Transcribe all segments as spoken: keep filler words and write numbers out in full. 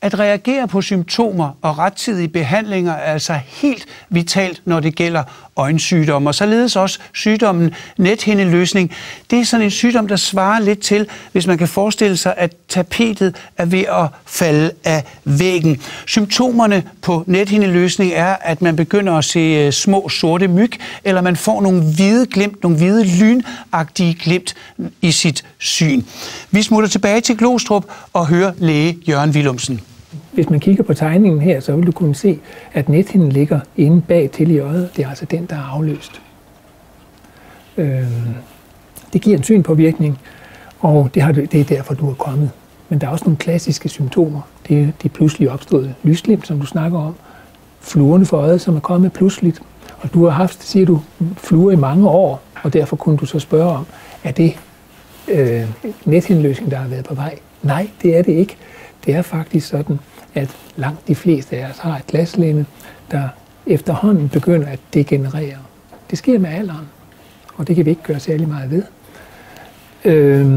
At reagere på symptomer og rettidige behandlinger er altså helt vitalt, når det gælder øjensygdomme, og således også sygdommen nethindeløsning. Det er sådan en sygdom, der svarer lidt til, hvis man kan forestille sig, at tapetet er ved at falde af væggen. Symptomerne på nethindeløsning er, at man begynder at se små sorte myg, eller man får nogle hvide glimt, nogle hvide lynagtige glimt i sit syn. Vi smutter tilbage til Glostrup og hører læge Jørgen Willumsen. Hvis man kigger på tegningen her, så vil du kunne se, at nethinden ligger inde bag til i øjet. Det er altså den, der er afløst. Det giver en synpåvirkning, og det, har, det er derfor, du er kommet. Men der er også nogle klassiske symptomer. Det er de pludselig opståede lysglimt, som du snakker om. Fluerne for øjet, som er kommet pludseligt. Og du har haft, siger du, fluer i mange år, og derfor kunne du så spørge om, er det øh, nethindeløsning, der har været på vej? Nej, det er det ikke. Det er faktisk sådan, at langt de fleste af os har et glaslemme, der efterhånden begynder at degenerere. Det sker med alderen, og det kan vi ikke gøre særlig meget ved. Øh,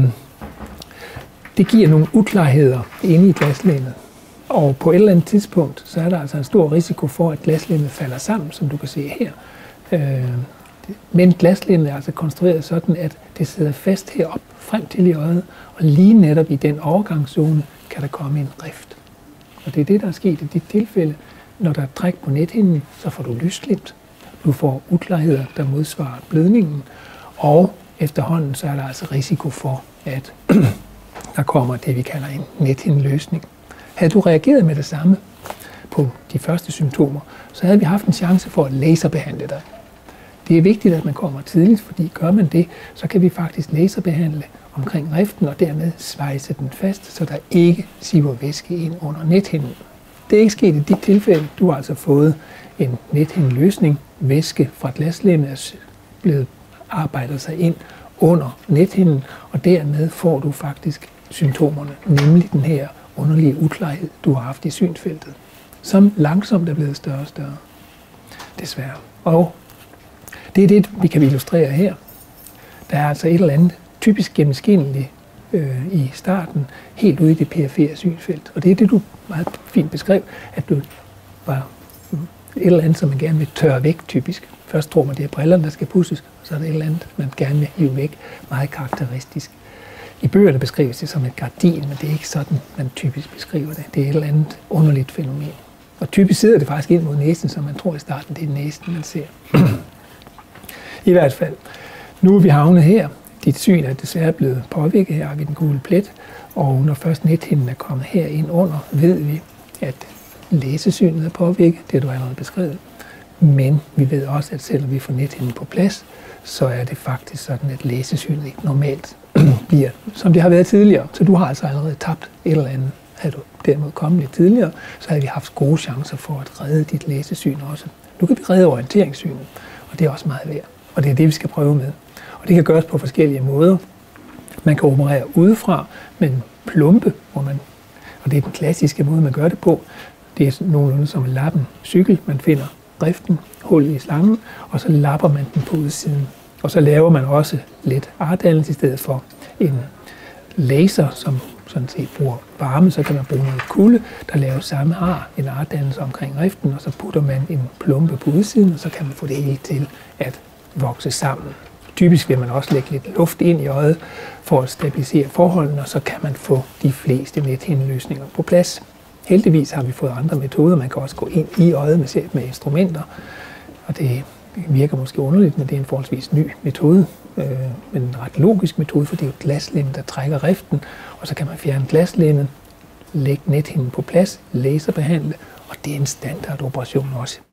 det giver nogle uklarheder inde i glaslemmet, og på et eller andet tidspunkt, så er der altså en stor risiko for, at glaslemmet falder sammen, som du kan se her. Øh, men glaslemmet er altså konstrueret sådan, at det sidder fast herop frem til i øjet, og lige netop i den overgangszone kan der komme en rift. Og det er det, der er sket i dit tilfælde. Når der er træk på nethinden, så får du lysglimt. Du får uklarheder, der modsvarer blødningen, og efterhånden så er der altså risiko for, at der kommer det, vi kalder en nethindeløsning. Havde du reageret med det samme på de første symptomer, så havde vi haft en chance for at laserbehandle dig. Det er vigtigt, at man kommer tidligt, fordi gør man det, så kan vi faktisk laserbehandle omkring riften og dermed svejse den fast, så der ikke siver væske ind under nethinden. Det er ikke sket i dit tilfælde. Du har altså fået en nethindeløsning. Væske fra glaslemmet er blevet arbejdet sig ind under nethinden, og dermed får du faktisk symptomerne, nemlig den her underlige uklarhed, du har haft i synsfeltet, som langsomt er blevet større og større. Desværre. Og det er det, vi kan illustrere her. Der er altså et eller andet typisk gennemskinneligt øh, i starten, helt ude i det perifere synsfelt. Og det er det, du meget fint beskrev, at du var et eller andet, som man gerne vil tørre væk typisk. Først tror man, det er brillerne, der skal pudses, og så er det et eller andet, man gerne vil hive væk. Meget karakteristisk. I bøgerne beskrives det som et gardin, men det er ikke sådan, man typisk beskriver det. Det er et eller andet underligt fænomen. Og typisk sidder det faktisk ind mod næsen, så man tror i starten, det er næsen, man ser. I hvert fald. Nu er vi havnet her. Dit syn er desværre blevet påvirket. Her har vi den gule plet. Og når først nethinden er kommet her ind under, ved vi, at læsesynet er påvirket. Det har du allerede beskrevet. Men vi ved også, at selvom vi får nethinden på plads, så er det faktisk sådan, at læsesynet ikke normalt bliver, som det har været tidligere. Så du har altså allerede tabt et eller andet. Havde du derimod kommet lidt tidligere, så havde vi haft gode chancer for at redde dit læsesyn også. Nu kan vi redde orienteringssynet, og det er også meget værd. Og det er det, vi skal prøve med. Og det kan gøres på forskellige måder. Man kan operere udefra med en plumpe, hvor man, og det er den klassiske måde, man gør det på. Det er nogenlunde som en lappen cykel. Man finder driften, hullet i slangen, og så lapper man den på udsiden. Og så laver man også lidt ardannelse i stedet for en laser, som sådan set bruger varme. Så kan man bruge noget kulde, der laver samme ar, en ardannelse omkring riften, og så putter man en plumpe på udsiden, og så kan man få det hele til at vokse sammen. Typisk vil man også lægge lidt luft ind i øjet for at stabilisere forholdene, og så kan man få de fleste nethindeløsninger på plads. Heldigvis har vi fået andre metoder. Man kan også gå ind i øjet med, med instrumenter, og det virker måske underligt, men det er en forholdsvis ny metode, øh, men en ret logisk metode, for det er jo glaslemmen, der trækker riften, og så kan man fjerne glaslemmen, lægge nethinden på plads, laserbehandle, og det er en standardoperation også.